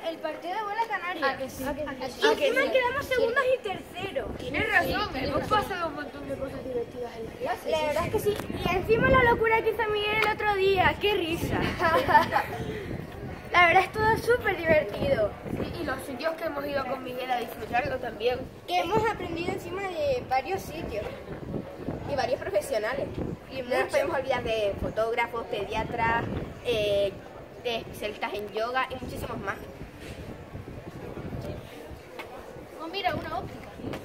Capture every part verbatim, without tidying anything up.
el partido de bola canaria. ¿A que sí? ¿A que sí? ¿A que sí? Y encima quedamos segundos y terceros. Tienes razón, hemos pasado un montón de cosas divertidas en la clase. La verdad es que sí. Y encima la locura que hizo Miguel el otro día. ¡Qué risa! La verdad es todo súper divertido. Sí, y los sitios que hemos ido con Miguel a disfrutarlo también. Que hemos aprendido encima de varios sitios. Y varios profesionales. Y no nos podemos olvidar de fotógrafos, pediatras, eh, de especialistas en yoga y muchísimos más. Oh, mira, una óptica.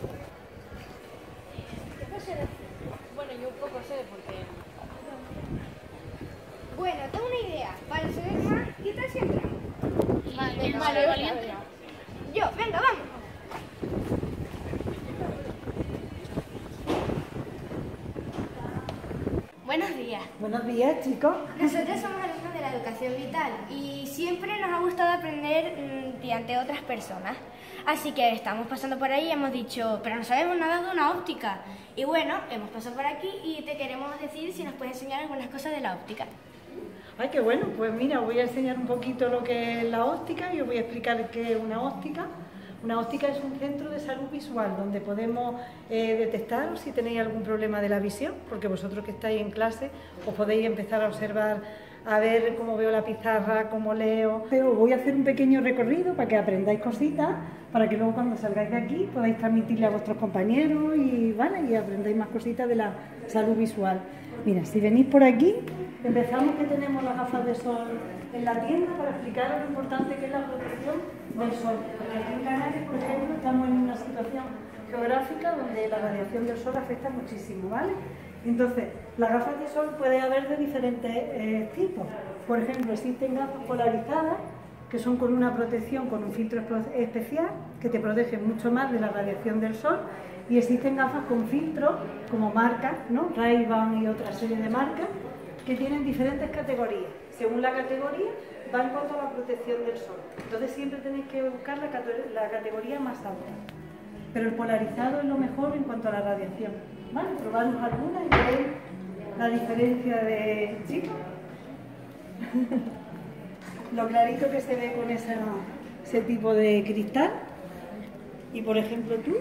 Bueno, yo un poco sé porque... Bueno, tengo una idea. Para saber más, ¿qué tal si entramos? Vale, vale, valiente. Yo, venga, vamos. Buenos días. Buenos días, chicos. Nosotros somos alumnos de la educación vital y siempre nos ha gustado aprender mmm, mediante otras personas. Así que estamos pasando por ahí y hemos dicho, pero no sabemos nada de una óptica. Y bueno, hemos pasado por aquí y te queremos decir si nos puedes enseñar algunas cosas de la óptica. Ay, qué bueno. Pues mira, os voy a enseñar un poquito lo que es la óptica y os voy a explicar qué es una óptica. Una óptica es un centro de salud visual donde podemos eh, detectar si tenéis algún problema de la visión, porque vosotros que estáis en clase os podéis empezar a observar, a ver cómo veo la pizarra, cómo leo. Pero os voy a hacer un pequeño recorrido para que aprendáis cositas, para que luego cuando salgáis de aquí podáis transmitirle a vuestros compañeros y, ¿vale? y aprendáis más cositas de la salud visual. Mira, si venís por aquí, empezamos que tenemos las gafas de sol en la tienda para explicaros lo importante que es la protección del sol. Porque aquí en Canarias, por ejemplo, estamos en una situación geográfica donde la radiación del sol afecta muchísimo, ¿vale? Entonces, las gafas de sol puede haber de diferentes eh, tipos. Por ejemplo, existen gafas polarizadas, que son con una protección, con un filtro especial, que te protege mucho más de la radiación del sol, y existen gafas con filtros, como marcas, ¿no? Ray-Ban y otra serie de marcas, que tienen diferentes categorías. Según la categoría, va en cuanto a la protección del sol. Entonces siempre tenéis que buscar la, la categoría más alta. Pero el polarizado es lo mejor en cuanto a la radiación. ¿Vale? Probadnos alguna y veréis la diferencia de... ¿Sí? Lo clarito que se ve con esa, ese tipo de cristal. Y por ejemplo tú,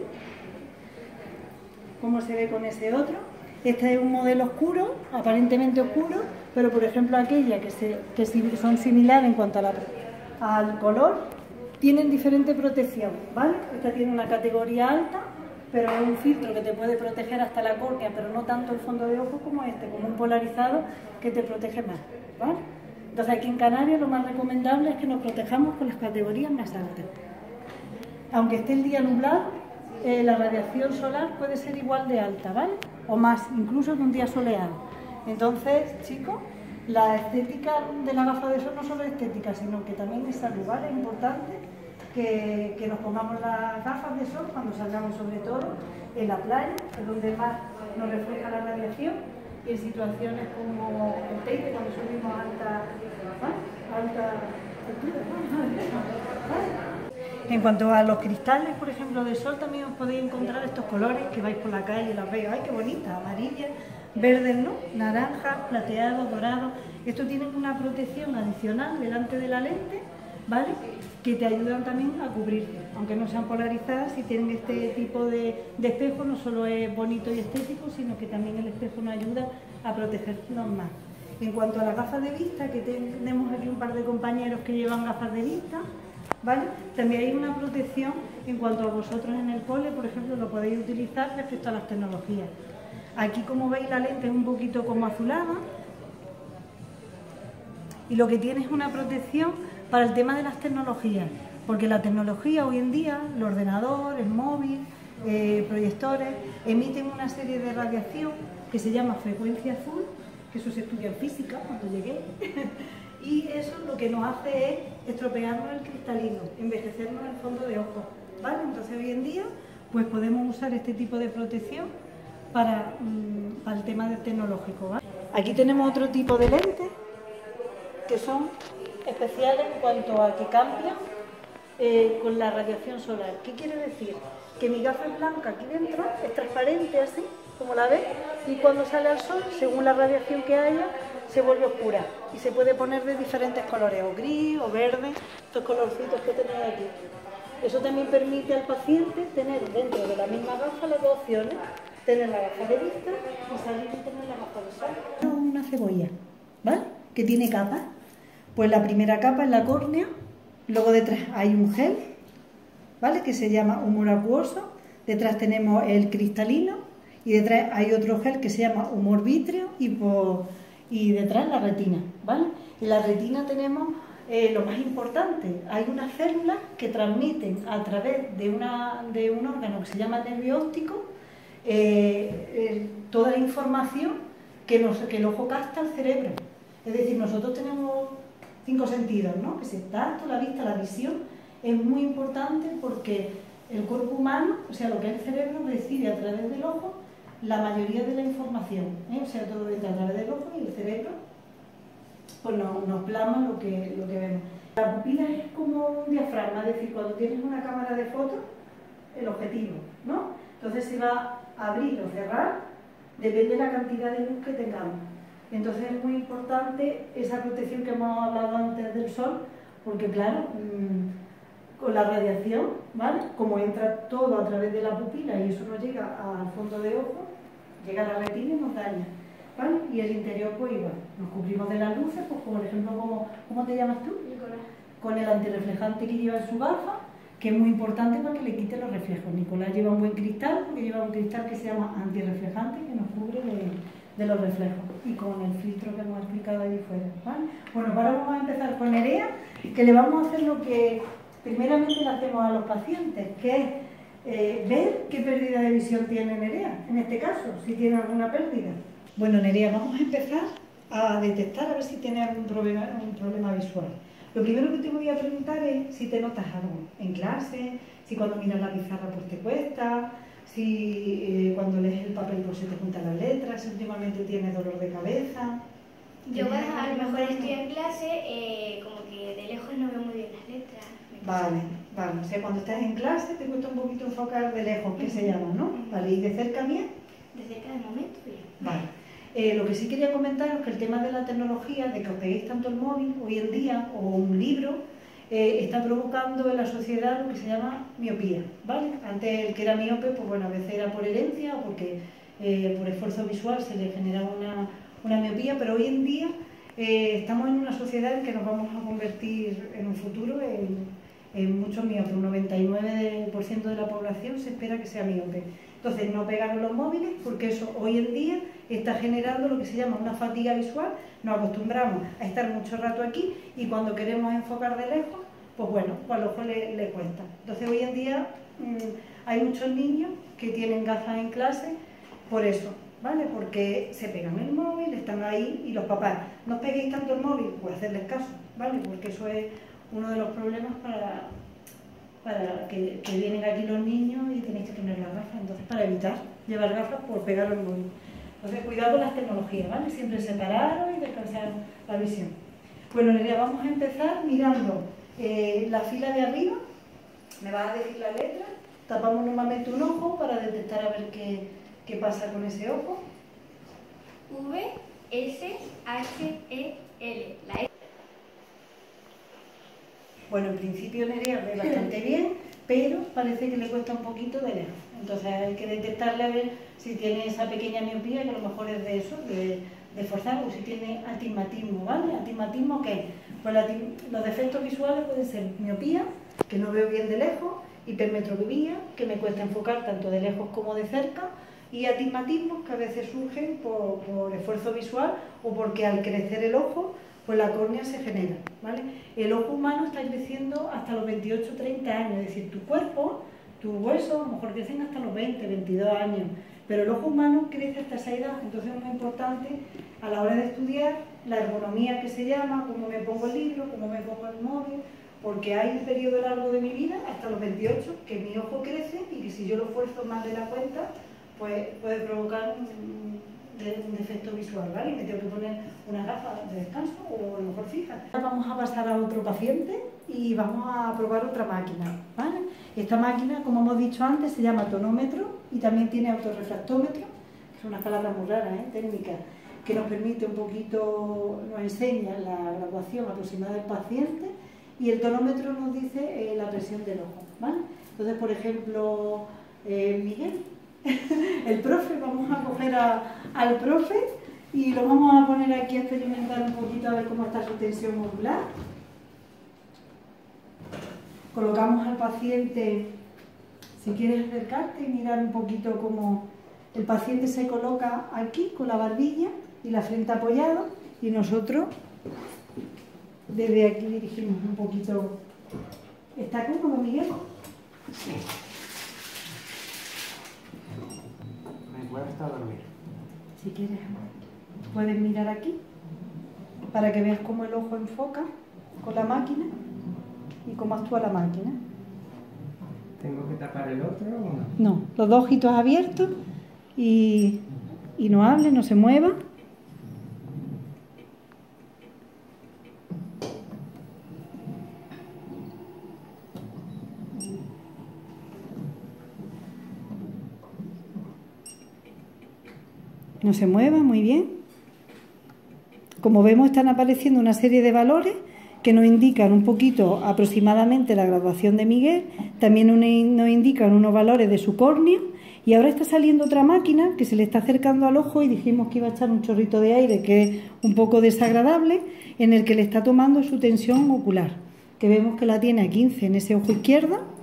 cómo se ve con ese otro. Este es un modelo oscuro, aparentemente oscuro, pero por ejemplo aquella que, se, que son similares en cuanto a la, al color, tienen diferente protección, ¿vale? Esta tiene una categoría alta, pero es un filtro que te puede proteger hasta la córnea, pero no tanto el fondo de ojo como este, como un polarizado que te protege más, ¿vale? Entonces aquí en Canarias lo más recomendable es que nos protejamos con las categorías más altas. Aunque esté el día nublado, eh, la radiación solar puede ser igual de alta, ¿vale? O más, incluso que un día soleado. Entonces, chicos, la estética de la gafa de sol no solo es estética, sino que también es salud, ¿vale? Es importante que, que nos pongamos las gafas de sol cuando salgamos, sobre todo en la playa, que es donde más nos refleja la radiación, y en situaciones como el Teide, cuando subimos a alta, ¿vale? alta altura, ¿vale? En cuanto a los cristales, por ejemplo, de sol, también os podéis encontrar estos colores que vais por la calle y las veis. ¡Ay, qué bonitas! Amarillas, verdes, ¿no? Naranjas, plateados, dorados. Estos tienen una protección adicional delante de la lente, ¿vale? Que te ayudan también a cubrirte. Aunque no sean polarizadas, si tienen este tipo de, de espejo, no solo es bonito y estético, sino que también el espejo nos ayuda a protegernos más. En cuanto a las gafas de vista, que tenemos aquí un par de compañeros que llevan gafas de vista, ¿vale? También hay una protección en cuanto a vosotros en el cole, por ejemplo, lo podéis utilizar respecto a las tecnologías. Aquí, como veis, la lente es un poquito como azulada y lo que tiene es una protección para el tema de las tecnologías, porque la tecnología hoy en día, el ordenador, el móvil, eh, proyectores, emiten una serie de radiación que se llama frecuencia azul, que eso se estudia en física cuando llegué. Y eso lo que nos hace es estropearnos el cristalino, envejecernos el fondo de ojo, ¿vale? Entonces hoy en día pues podemos usar este tipo de protección para, mmm, para el tema del tecnológico, ¿vale? Aquí tenemos otro tipo de lentes que son especiales en cuanto a que cambian eh, con la radiación solar. ¿Qué quiere decir? Que mi gafa es blanca aquí dentro, es transparente así, como la ves, y cuando sale al sol, según la radiación que haya, se vuelve oscura y se puede poner de diferentes colores, o gris o verde, estos colorcitos que tenéis aquí. Eso también permite al paciente tener dentro de la misma gafa las dos opciones, tener la gafa de vista y salir y tener la gafa de sol. Una cebolla, ¿vale? Que tiene capas. Pues la primera capa es la córnea, luego detrás hay un gel, ¿vale? Que se llama humor acuoso, detrás tenemos el cristalino y detrás hay otro gel que se llama humor vítreo y, por, y detrás la retina, ¿vale? En la retina tenemos eh, lo más importante, hay unas células que transmiten a través de, una, de un órgano que se llama nervio óptico eh, eh, toda la información que, nos, que el ojo capta al cerebro. Es decir, nosotros tenemos cinco sentidos, ¿no? Que es el tacto, la vista, la visión. Es muy importante porque el cuerpo humano, o sea, lo que es el cerebro, recibe a través del ojo la mayoría de la información, ¿eh? O sea, todo entra a través del ojo y el cerebro pues nos, nos plasma lo que, lo que vemos. La pupila es como un diafragma, es decir, cuando tienes una cámara de fotos, el objetivo, ¿no? Entonces se va a abrir o cerrar, depende de la cantidad de luz que tengamos. Entonces es muy importante esa protección que hemos hablado antes del sol, porque claro, mmm, con la radiación, ¿vale? Como entra todo a través de la pupila y eso no llega al fondo de ojo, llega a la retina y nos daña, ¿vale? Y el interior pues igual, nos cubrimos de las luces, pues por ejemplo, ¿cómo, ¿cómo te llamas tú? Nicolás. Con el antirreflejante que lleva en su gafa, que es muy importante para que le quite los reflejos. Nicolás lleva un buen cristal, porque lleva un cristal que se llama antirreflejante, que nos cubre de, de los reflejos, y con el filtro que hemos explicado ahí fuera, ¿vale? Bueno, ahora vamos a empezar con Nerea, que le vamos a hacer lo que primeramente le hacemos a los pacientes, que es eh, ver qué pérdida de visión tiene Nerea, en este caso, si tiene alguna pérdida. Bueno, Nerea, vamos a empezar a detectar a ver si tiene algún problema, un problema visual. Lo primero que te voy a preguntar es si te notas algo en clase, si cuando miras la pizarra pues te cuesta, si eh, cuando lees el papel pues se te juntan las letras, si últimamente tienes dolor de cabeza. Yo bueno, a lo mejor estoy en clase, eh, como que de lejos no veo muy bien las letras. Vale, vale, o sea, cuando estás en clase te cuesta un poquito enfocar de lejos, que se llama, ¿no? Vale, ¿y de cerca bien? De cerca de momento, bien. Vale. Eh, lo que sí quería comentaros es que el tema de la tecnología, de que os peguéis tanto el móvil hoy en día, o un libro, eh, está provocando en la sociedad lo que se llama miopía, ¿vale? Antes el que era miope, pues bueno, a veces era por herencia o porque eh, por esfuerzo visual se le generaba una, una miopía, pero hoy en día eh, estamos en una sociedad en que nos vamos a convertir en un futuro en, en muchos miopes. Un noventa y nueve por ciento de la población se espera que sea miope. Entonces, no pegaros los móviles, porque eso hoy en día está generando lo que se llama una fatiga visual. Nos acostumbramos a estar mucho rato aquí y cuando queremos enfocar de lejos, pues bueno, pues al ojo le, le cuesta. Entonces, hoy en día mmm, hay muchos niños que tienen gafas en clase por eso, ¿vale? Porque se pegan el móvil, están ahí y los papás, no os peguéis tanto el móvil, pues hacerles caso, ¿vale? Porque eso es uno de los problemas para... para que, que vienen aquí los niños y tenéis que poner las gafas, entonces para evitar llevar gafas por pegar el móvil. Entonces cuidado con las tecnologías, ¿vale? Siempre separaros y descansar la visión. Bueno, Nerea, vamos a empezar mirando eh, la fila de arriba, me vas a decir la letra, tapamos normalmente un ojo para detectar a ver qué, qué pasa con ese ojo. V, S, H, E, L. La E. Bueno, en principio Nerea ve bastante bien, pero parece que le cuesta un poquito de lejos. Entonces hay que detectarle a ver si tiene esa pequeña miopía, que a lo mejor es de eso, de, de forzar, o si tiene astigmatismo, ¿vale? ¿Astigmatismo qué? Pues la, los defectos visuales pueden ser miopía, que no veo bien de lejos, hipermetropía, que me cuesta enfocar tanto de lejos como de cerca, y astigmatismos que a veces surgen por, por esfuerzo visual o porque al crecer el ojo, pues la córnea se genera, ¿vale? El ojo humano está creciendo hasta los veintiocho a treinta años, es decir, tu cuerpo, tus huesos, a lo mejor crecen hasta los veinte, veintidós años, pero el ojo humano crece hasta esa edad. Entonces es muy importante a la hora de estudiar la ergonomía, que se llama, cómo me pongo el libro, cómo me pongo el móvil, porque hay un periodo largo de mi vida, hasta los veintiocho, que mi ojo crece y que si yo lo esfuerzo más de la cuenta, pues puede provocar un, un defecto visual, ¿vale? Y me tengo que poner una gafa de descanso o a lo mejor fija. Ahora vamos a pasar a otro paciente y vamos a probar otra máquina, ¿vale? Esta máquina, como hemos dicho antes, se llama tonómetro y también tiene autorrefractómetro, que son unas palabras muy raras, ¿eh? Técnicas. que nos permite un poquito, nos enseña la graduación aproximada del paciente, y el tonómetro nos dice eh, la presión del ojo, ¿vale? Entonces, por ejemplo, eh, Miguel, el profe, vamos a coger a, al profe y lo vamos a poner aquí a experimentar un poquito a ver cómo está su tensión ocular. Colocamos al paciente, si quieres acercarte y mirar un poquito cómo el paciente se coloca aquí con la barbilla y la frente apoyada, y nosotros desde aquí dirigimos un poquito. ¿Está cómodo, Miguel? Sí. Me cuesta dormir. Si quieres, puedes mirar aquí para que veas cómo el ojo enfoca con la máquina y cómo actúa la máquina. ¿Tengo que tapar el otro o no? No, los dos ojitos abiertos y, y no hable, no se mueva. No se mueva, muy bien. Como vemos, están apareciendo una serie de valores que nos indican un poquito aproximadamente la graduación de Miguel, también nos indican unos valores de su córnea, y ahora está saliendo otra máquina que se le está acercando al ojo y dijimos que iba a echar un chorrito de aire que es un poco desagradable, en el que le está tomando su tensión ocular, que vemos que la tiene a quince en ese ojo izquierdo.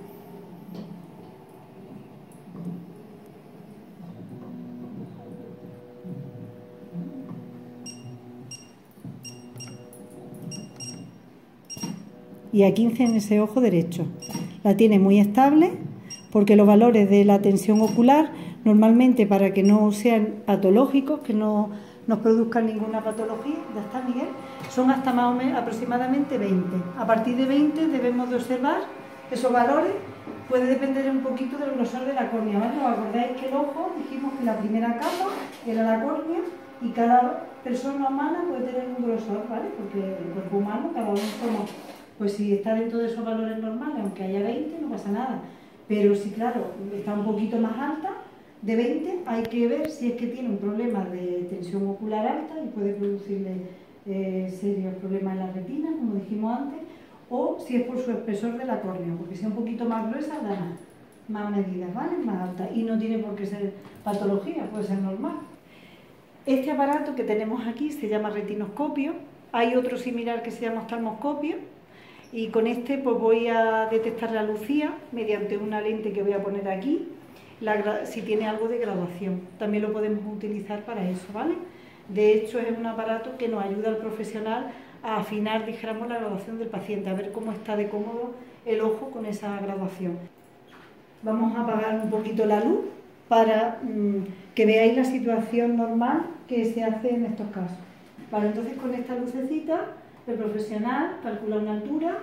Y a quince en ese ojo derecho. La tiene muy estable porque los valores de la tensión ocular, normalmente para que no sean patológicos, que no nos produzcan ninguna patología, ya está, Miguel, son hasta más o menos aproximadamente veinte. A partir de veinte debemos de observar esos valores. Puede depender un poquito del grosor de la córnea, ¿vale? ¿Os acordáis que el ojo, dijimos que la primera capa era la córnea, y cada persona humana puede tener un grosor, ¿vale? Porque el cuerpo humano, cada uno somos... Pues si está dentro de esos valores normales, aunque haya veinte, no pasa nada. Pero si, claro, está un poquito más alta, de veinte, hay que ver si es que tiene un problema de tensión ocular alta y puede producirle eh, serios problemas en la retina, como dijimos antes, o si es por su espesor de la córnea, porque si es un poquito más gruesa, da más medidas, ¿vale? Más alta. Y no tiene por qué ser patología, puede ser normal. Este aparato que tenemos aquí se llama retinoscopio. Hay otro similar que se llama oftalmoscopio. Y con este pues voy a detectar la lucía mediante una lente que voy a poner aquí, la, si tiene algo de graduación. También lo podemos utilizar para eso, ¿vale? De hecho, es un aparato que nos ayuda al profesional a afinar, dijéramos, la graduación del paciente, a ver cómo está de cómodo el ojo con esa graduación. Vamos a apagar un poquito la luz para mmm, que veáis la situación normal que se hace en estos casos. Vale, entonces con esta lucecita el profesional calcula una altura,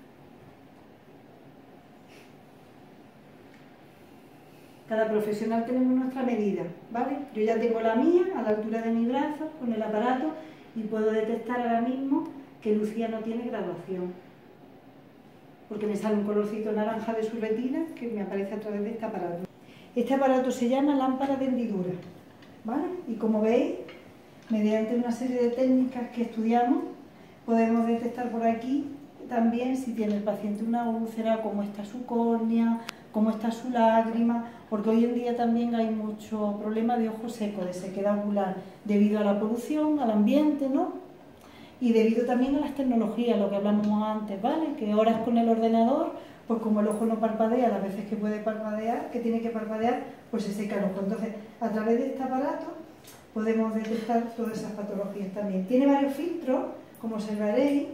cada profesional tenemos nuestra medida, ¿vale? Yo ya tengo la mía a la altura de mi brazo con el aparato y puedo detectar ahora mismo que Lucía no tiene graduación, porque me sale un colorcito naranja de su retina que me aparece a través de este aparato. Este aparato se llama lámpara de hendidura, ¿vale? Y como veis, mediante una serie de técnicas que estudiamos, podemos detectar por aquí también si tiene el paciente una úlcera, cómo está su córnea, cómo está su lágrima, porque hoy en día también hay mucho problema de ojo seco, de sequedad ocular, debido a la polución, al ambiente, ¿no? Y debido también a las tecnologías, lo que hablamos antes, ¿vale? Que horas con el ordenador, pues como el ojo no parpadea las veces que puede parpadear, que tiene que parpadear, pues se seca el ojo. Entonces, a través de este aparato podemos detectar todas esas patologías también. Tiene varios filtros, como observaréis.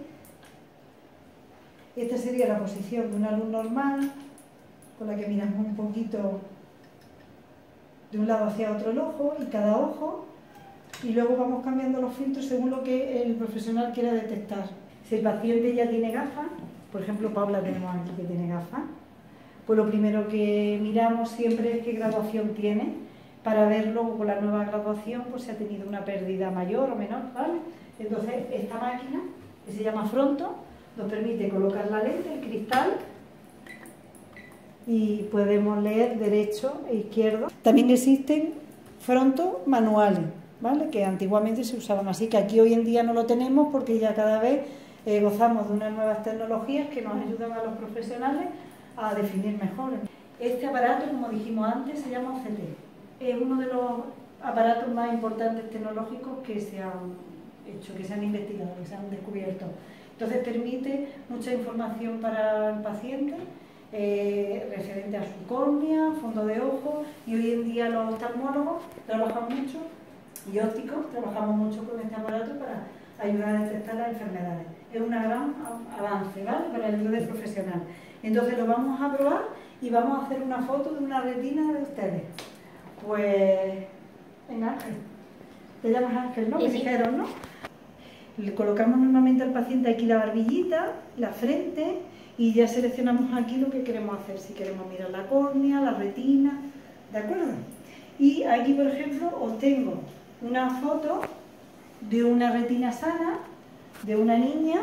Esta sería la posición de una luz normal, con la que miramos un poquito de un lado hacia otro el ojo y cada ojo, y luego vamos cambiando los filtros según lo que el profesional quiera detectar. Si el paciente ya tiene gafas, por ejemplo Paula tenemos aquí que tiene gafas, pues lo primero que miramos siempre es qué graduación tiene, para ver luego con la nueva graduación pues si ha tenido una pérdida mayor o menor, ¿vale? Entonces esta máquina, que se llama Fronto, nos permite colocar la lente, el cristal, y podemos leer derecho e izquierdo. También existen Fronto manuales, ¿vale? Que antiguamente se usaban así, que aquí hoy en día no lo tenemos porque ya cada vez eh, gozamos de unas nuevas tecnologías que nos ayudan a los profesionales a definir mejor. Este aparato, como dijimos antes, se llama O C T. Es uno de los aparatos más importantes tecnológicos que se han hecho, que se han investigado, que se han descubierto. Entonces permite mucha información para el paciente, eh, referente a su córnea, fondo de ojo, y hoy en día los oftalmólogos trabajan mucho, y ópticos trabajamos mucho con este aparato para ayudar a detectar las enfermedades. Es un gran avance, ¿vale?, para el ayuda profesional. Entonces lo vamos a probar y vamos a hacer una foto de una retina de ustedes. Pues, venga, Ángel. Te llamas Ángel, ¿no? Me dijeron, ¿no? Le colocamos normalmente al paciente aquí la barbillita, la frente, y ya seleccionamos aquí lo que queremos hacer. Si queremos mirar la córnea, la retina, ¿de acuerdo? Y aquí, por ejemplo, os tengo una foto de una retina sana, de una niña.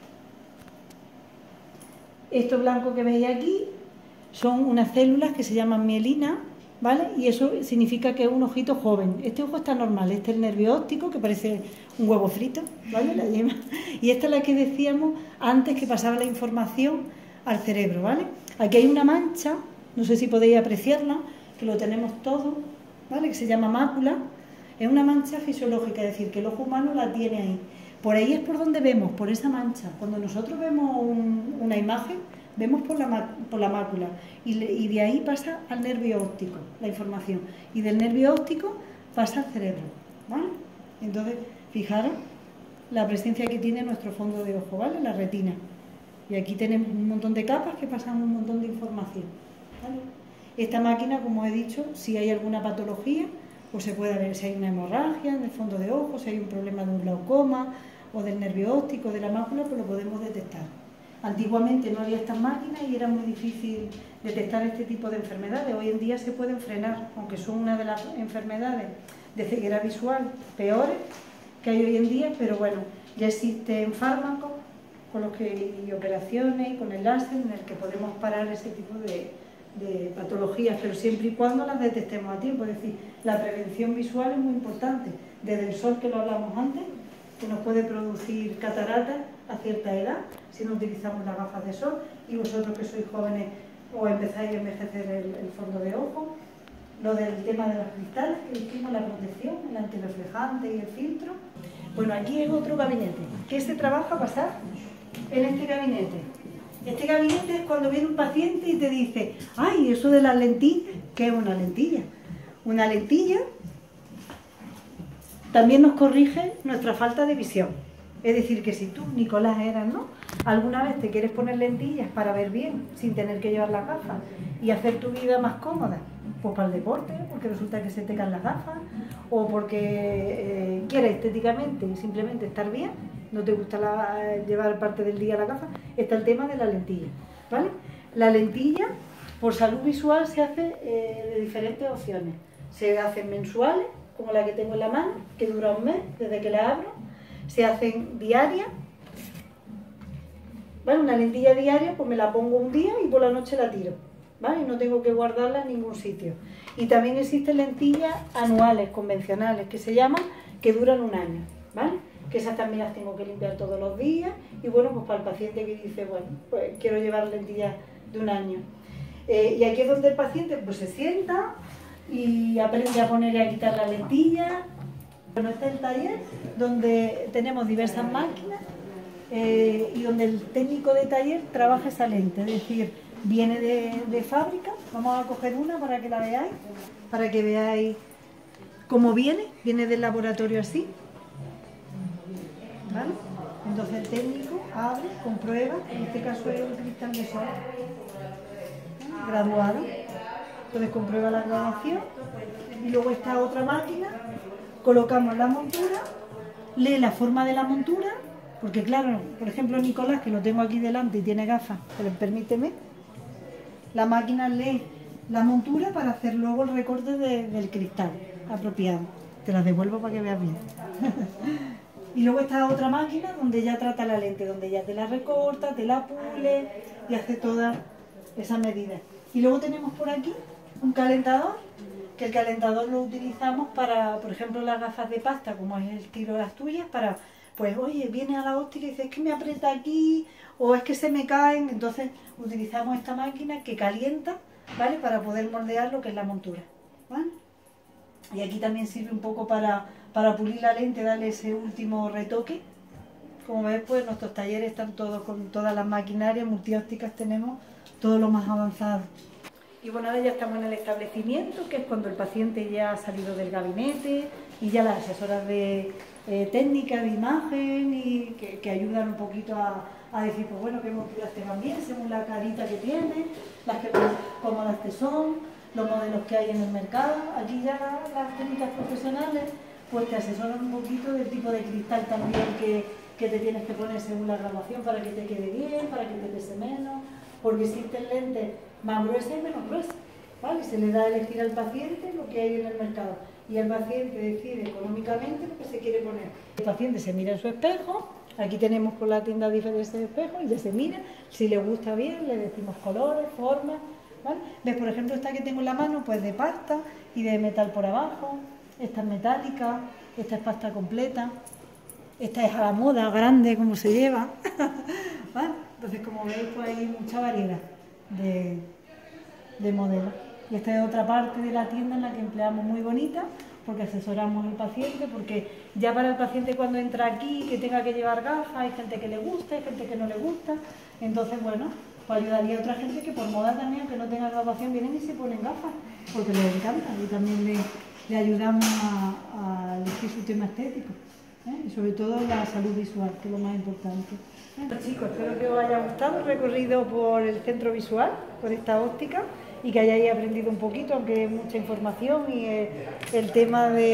Esto blanco que veis aquí son unas células que se llaman mielina, ¿vale? Y eso significa que es un ojito joven. Este ojo está normal, este es el nervio óptico, que parece un huevo frito, ¿vale?, la yema. Y esta es la que decíamos antes, que pasaba la información al cerebro, ¿vale? Aquí hay una mancha, no sé si podéis apreciarla, que lo tenemos todo, ¿vale?, que se llama mácula. Es una mancha fisiológica, es decir, que el ojo humano la tiene ahí. Por ahí es por donde vemos, por esa mancha. Cuando nosotros vemos un, una imagen, vemos por la, por la mácula, y, le, y de ahí pasa al nervio óptico la información, y del nervio óptico pasa al cerebro, ¿vale? Entonces, fijaros la presencia que tiene nuestro fondo de ojo, ¿vale?, la retina. Y aquí tenemos un montón de capas que pasan un montón de información, ¿vale? Esta máquina, como he dicho, si hay alguna patología, pues se puede ver si hay una hemorragia en el fondo de ojo, si hay un problema de un glaucoma o del nervio óptico, de la mácula, pues lo podemos detectar. Antiguamente no había estas máquinas y era muy difícil detectar este tipo de enfermedades. Hoy en día se pueden frenar, aunque son una de las enfermedades de ceguera visual peores que hay hoy en día, pero bueno, ya existen fármacos con los que, y operaciones y con el láser en el que podemos parar ese tipo de, de patologías, pero siempre y cuando las detectemos a tiempo. Es decir, la prevención visual es muy importante, desde el sol, que lo hablamos antes, que nos puede producir cataratas a cierta edad si no utilizamos las gafas de sol, y vosotros que sois jóvenes o empezáis a envejecer el, el fondo de ojo. Lo del tema de los cristales, que dijimos, la protección, el antirreflejante y el filtro. Bueno, aquí es otro gabinete, que se trabaja a pasar en este gabinete. Este gabinete es cuando viene un paciente y te dice, ay, eso de las lentillas, ¿qué es una lentilla? Una lentilla también nos corrige nuestra falta de visión. Es decir, que si tú, Nicolás, eras, ¿no?, alguna vez te quieres poner lentillas para ver bien, sin tener que llevar las gafas, y hacer tu vida más cómoda, pues para el deporte, porque resulta que se te caen las gafas, o porque eh, quieres estéticamente y simplemente estar bien, no te gusta la, llevar parte del día la gafa, está el tema de la lentilla, ¿vale? La lentilla, por salud visual, se hace eh, de diferentes opciones. Se hacen mensuales, como la que tengo en la mano, que dura un mes desde que la abro. Se hacen diarias, ¿vale? Una lentilla diaria, pues me la pongo un día y por la noche la tiro, ¿vale? No tengo que guardarla en ningún sitio. Y también existen lentillas anuales, convencionales, que se llaman, que duran un año, ¿vale? Que esas también las tengo que limpiar todos los días. Y bueno, pues para el paciente que dice, bueno, pues quiero llevar lentillas de un año. Eh, y aquí es donde el paciente pues se sienta y aprende a poner y a quitar las lentillas. Bueno, este es el taller donde tenemos diversas máquinas eh, y donde el técnico de taller trabaja esa lente, es decir, viene de, de fábrica. Vamos a coger una para que la veáis, para que veáis cómo viene, viene del laboratorio así, ¿vale? Entonces el técnico abre, comprueba, en este caso es un cristal de sol, ¿no?, graduado, entonces comprueba la graduación, y luego esta otra máquina, colocamos la montura, lee la forma de la montura, porque claro, por ejemplo Nicolás, que lo tengo aquí delante y tiene gafas, pero permíteme, la máquina lee la montura para hacer luego el recorte de, del cristal apropiado. Te la devuelvo para que veas bien. Y luego está otra máquina donde ya trata la lente, donde ya te la recorta, te la pule y hace todas esas medidas. Y luego tenemos por aquí un calentador que el calentador lo utilizamos para, por ejemplo, las gafas de pasta, como es el estilo de las tuyas, para, pues, oye, viene a la óptica y dice, es que me aprieta aquí, o es que se me caen, entonces utilizamos esta máquina que calienta, ¿vale? Para poder moldear lo que es la montura, ¿vale? Y aquí también sirve un poco para, para pulir la lente, darle ese último retoque. Como ves, pues nuestros talleres están todos con todas las maquinarias, multiópticas tenemos, todo lo más avanzado. Y bueno, ahora ya estamos en el establecimiento, que es cuando el paciente ya ha salido del gabinete y ya las asesoras de eh, técnica, de imagen y que, que ayudan un poquito a, a decir, pues bueno, qué monturas te van bien según la carita que tiene, las que más cómodas te son, los modelos que hay en el mercado. Aquí ya las, las técnicas profesionales pues te asesoran un poquito del tipo de cristal también que, que te tienes que poner según la graduación para que te quede bien, para que te pese menos, porque existen lentes más gruesas y menos gruesas, ¿vale? Se le da a elegir al paciente lo que hay en el mercado y el paciente decide económicamente lo que se quiere poner. El paciente se mira en su espejo, aquí tenemos por la tienda diferentes espejos y ya se mira, si le gusta bien le decimos colores, formas, ¿vale? ¿Ves? Por ejemplo, esta que tengo en la mano, pues de pasta y de metal por abajo, esta es metálica, esta es pasta completa, esta es a la moda, grande, como se lleva, ¿vale? Entonces, como veis, pues hay mucha variedad de, de modelos. Y esta es otra parte de la tienda en la que empleamos muy bonita, porque asesoramos al paciente, porque ya para el paciente cuando entra aquí, que tenga que llevar gafas, hay gente que le gusta, hay gente que no le gusta, entonces, bueno, pues ayudaría a otra gente que por moda también, aunque no tenga graduación, vienen y se ponen gafas, porque les encanta, y también le, le ayudamos a, a elegir su tema estético, ¿eh? Y sobre todo la salud visual, que es lo más importante. Bueno, chicos, espero que os haya gustado el recorrido por el centro visual, por esta óptica, y que hayáis aprendido un poquito, aunque es mucha información y el, el tema de,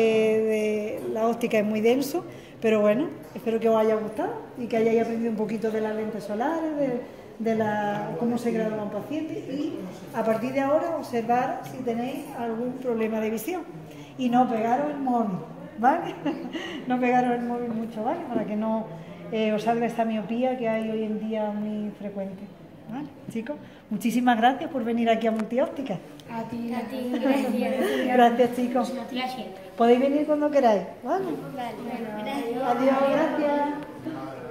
de la óptica es muy denso, pero bueno, espero que os haya gustado y que hayáis aprendido un poquito de las lentes solares, de, de la, cómo se gradúa un paciente y a partir de ahora observar si tenéis algún problema de visión y no pegaros el móvil, ¿vale? No pegaros el móvil mucho, ¿vale? Para que no eh, os salga esta miopía que hay hoy en día muy frecuente. ¿Vale, chicos? Muchísimas gracias por venir aquí a Multióptica. A ti, a ti, gracias. Gracias, chicos. Gracias. Podéis venir cuando queráis, ¿vale? Vale, bueno, gracias. Adiós, gracias.